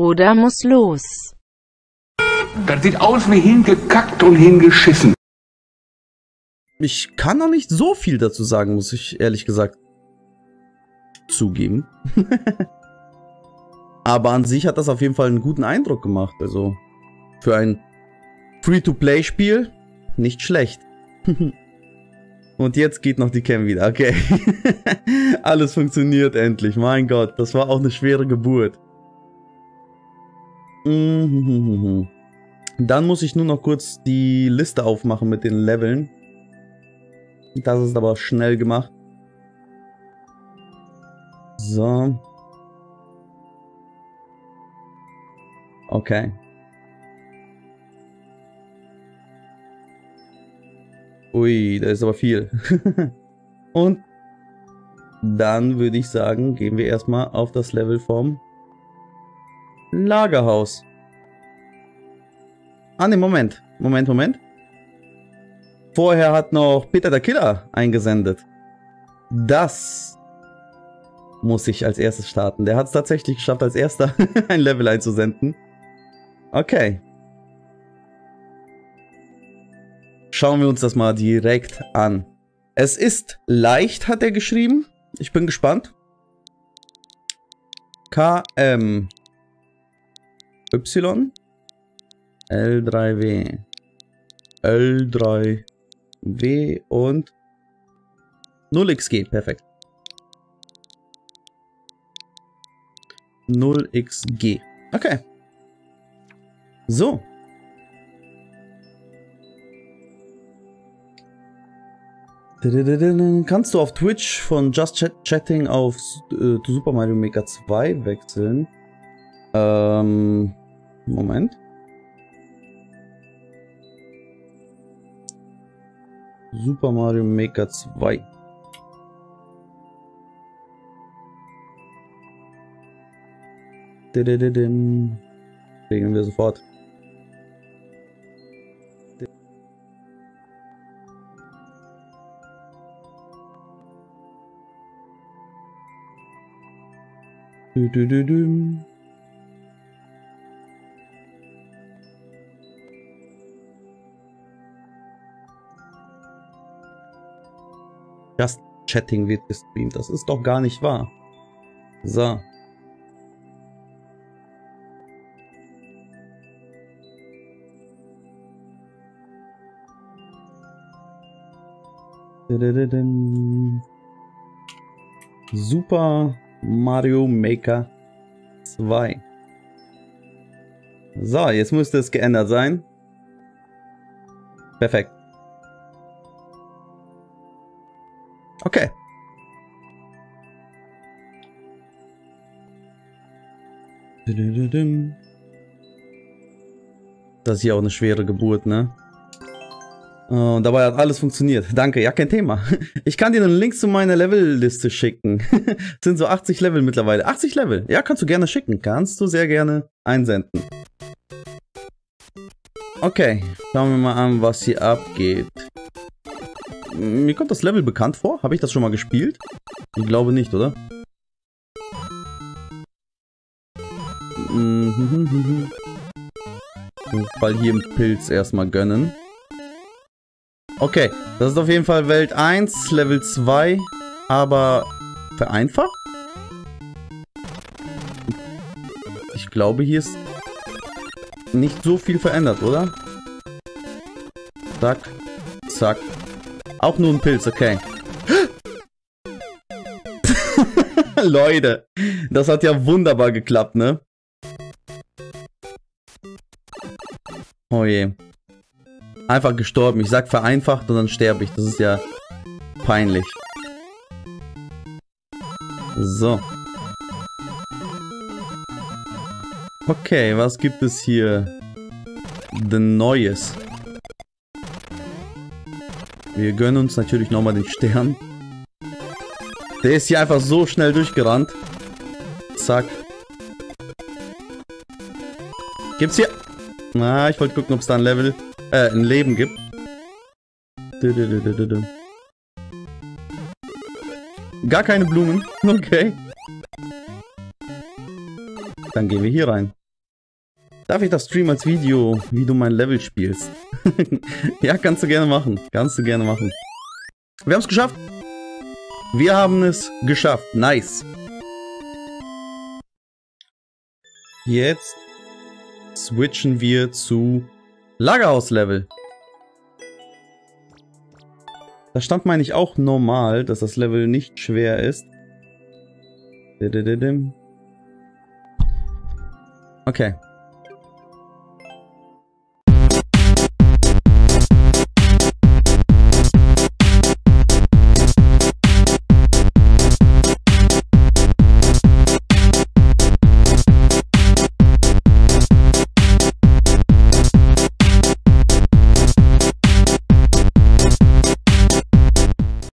Oder muss los. Das sieht aus wie hingekackt und hingeschissen. Ich kann noch nicht so viel dazu sagen, muss ich ehrlich gesagt zugeben. Aber an sich hat das auf jeden Fall einen guten Eindruck gemacht. Also für ein Free-to-Play-Spiel nicht schlecht. Und jetzt geht noch die Cam wieder. Okay. Alles funktioniert endlich. Mein Gott, das war auch eine schwere Geburt. Dann muss ich nur noch kurz die Liste aufmachen mit den Leveln. Das ist aber schnell gemacht. So. Okay. Ui, da ist aber viel. Und dann würde ich sagen, gehen wir erstmal auf das Level vom Lagerhaus. Ah ne, Moment. Moment. Vorher hat noch Peter der Killer eingesendet. Das muss ich als erstes starten. Der hat es tatsächlich geschafft, als erster ein Level einzusenden. Okay. Schauen wir uns das mal direkt an. Es ist leicht, hat er geschrieben. Ich bin gespannt. KM Y L3W L3W und 0xG. Perfekt. 0xG. Okay. So. Kannst du auf Twitch von Just Chatting auf to Super Mario Maker 2 wechseln? Moment. Super Mario Maker 2. Regeln wir sofort. Just Chatting wird gestreamt. Das ist doch gar nicht wahr. So. Super Mario Maker 2. So, jetzt müsste es geändert sein. Perfekt. Okay. Das ist ja auch eine schwere Geburt, ne? Und dabei hat alles funktioniert. Danke, ja, kein Thema. Ich kann dir einen Link zu meiner Levelliste schicken. Es sind so 80 Level mittlerweile. 80 Level? Ja, kannst du gerne schicken. Kannst du sehr gerne einsenden. Okay, schauen wir mal an, was hier abgeht. Mir kommt das Level bekannt vor. Habe ich das schon mal gespielt? Ich glaube nicht, oder? Weil hier im Pilz erstmal gönnen. Okay, das ist auf jeden Fall Welt 1, Level 2, aber vereinfacht? Ich glaube, hier ist nicht so viel verändert, oder? Zack, zack. Auch nur ein Pilz, okay. Leute, das hat ja wunderbar geklappt, ne? Oh je. Einfach gestorben. Ich sag vereinfacht und dann sterbe ich. Das ist ja peinlich. So. Okay, was gibt es hier denn Neues? Wir gönnen uns natürlich nochmal den Stern. Der ist hier einfach so schnell durchgerannt. Zack. Gibt's hier... Na, ich wollte gucken, ob es da ein Level... ein Leben gibt. Gar keine Blumen. Okay. Dann gehen wir hier rein. Darf ich das streamen als Video, wie du mein Level spielst? Ja, kannst du gerne machen. Kannst du gerne machen. Wir haben es geschafft. Wir haben es geschafft. Nice. Jetzt switchen wir zu Lagerhaus-Level. Da stand, meine ich, auch normal, dass das Level nicht schwer ist. Okay.